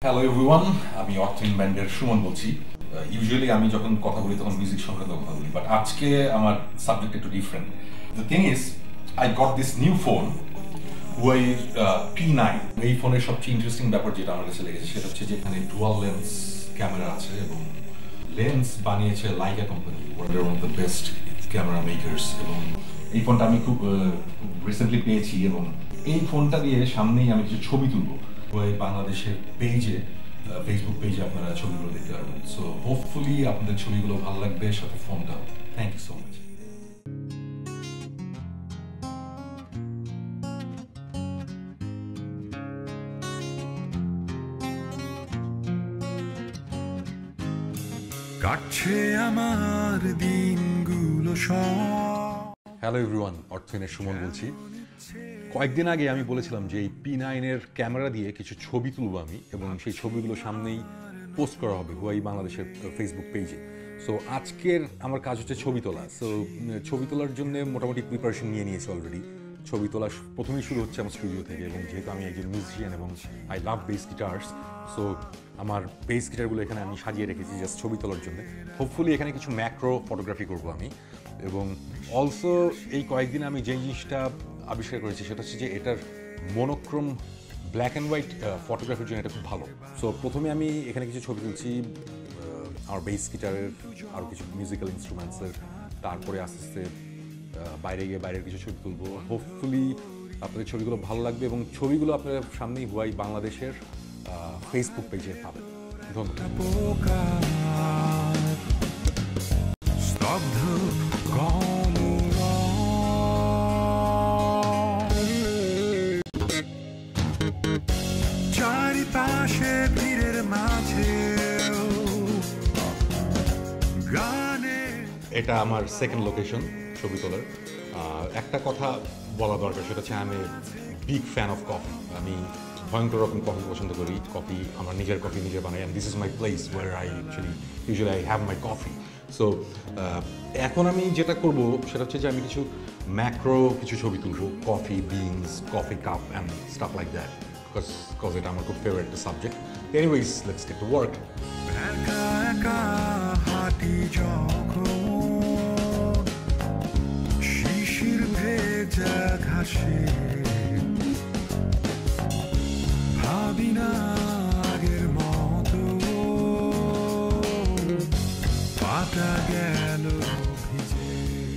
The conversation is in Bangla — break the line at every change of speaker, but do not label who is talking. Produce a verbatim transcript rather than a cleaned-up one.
হ্যালো এভরিওয়ান, আমি অর্থহীন ব্যান্ডের সুমন বলছি। ইউজুয়ালি আমি যখন কথা বলি তখন মিউজিক সংক্রান্ত কথা বলি, বাট আজকে আমার সাবজেক্ট একটু different. The thing is, I got this new phone Huawei P nine. এই ফোনের সবচেয়ে ইন্টারেস্টিং ব্যাপার যেটা আমার কাছে লেগেছে সেটা হচ্ছে যে এখানে ডুয়াল লেন্স ক্যামেরা আছে এবং লেন্স বানিয়েছে লাইকা কোম্পানি, ওয়ার্ল্ডের one of the best camera makers. এবং এই ফোনটা আমি খুব রিসেন্টলি পেয়েছি এবং এই ফোনটা দিয়ে সামনেই আমি কিছু ছবি তুলবো। ওই বাংলাদেশের পেজে, ফেসবুক পেজে আপনারা ছবিগুলো দেখতে পারবেন। সো হোপফুলি আপনাদের ছবিগুলো ভালো লাগবে, সাথে ফোনটাও। Thank you so much.
কাটছে আমার দিনগুলো সব।
হ্যালো এভরিওয়ান, অর্থহীনের সুমন বলছি। কয়েকদিন আগে আমি বলেছিলাম যে এই পি নাইনের ক্যামেরা দিয়ে কিছু ছবি তুলব আমি, এবং সেই ছবিগুলো সামনেই পোস্ট করা হবে হুয়াই বাংলাদেশের ফেসবুক পেজে। সো আজকের আমার কাজ হচ্ছে ছবি তোলা। সো ছবি তোলার জন্য মোটামুটি প্রিপারেশন নিয়ে নিয়েছি অলরেডি। ছবি তোলা প্রথমেই শুরু হচ্ছে আমার স্টুডিও থেকে, এবং যেহেতু আমি একজন মিউজিশিয়ান এবং I love bass guitars, so আমার বেস গিটারগুলো এখানে আমি সাজিয়ে রেখেছি জাস্ট ছবি তোলার জন্য। হোপফুলি এখানে কিছু ম্যাক্রো ফটোগ্রাফি করবো আমি। এবং অলসো এই কয়েকদিন আমি যে জিনিসটা আবিষ্কার করেছি সেটা হচ্ছে যে এটার মনোক্রোম ব্ল্যাক অ্যান্ড হোয়াইট ফটোগ্রাফির জন্য এটা খুব ভালো। সো প্রথমে আমি এখানে কিছু ছবি তুলছি আমার বেস গিটারের, আরও কিছু মিউজিক্যাল ইনস্ট্রুমেন্টসের, তারপরে আস্তে আস্তে বাইরে গিয়ে বাইরের কিছু ছবি তুলবো। হোপফুলি আপনাদের ছবিগুলো ভালো লাগবে এবং ছবিগুলো আপনারা সামনেই হুয়াই বাংলাদেশের ফেসবুক পেজে পাবেন। ধন্যবাদ।
চারিপাশে ভিড়ের মাঝে
এটা আমার সেকেন্ড লোকেশন ছবি তোলার। একটা কথা বলা দরকার, সেটা হচ্ছে আমি বিগ ফ্যান অফ কফি। আমি ভয়ঙ্কর রকম কফি পছন্দ করি। কফি আমার নিজের কফি নিজে বানাই, and this is my place where I actually usually I have my coffee. So এখন আমি যেটা করবো সেটা হচ্ছে যে আমি কিছু ম্যাক্রো কিছু ছবি তুলবো, coffee beans, coffee cup and stuff like that, because because এটা আমার খুব ফেভারিট একটা subject. Anyways, let's get to work.
একা একা হাঁটি যখন শিশির ভেজা ঘাসে, ভাবি না আগের মতো পাতা গেল ভিজে।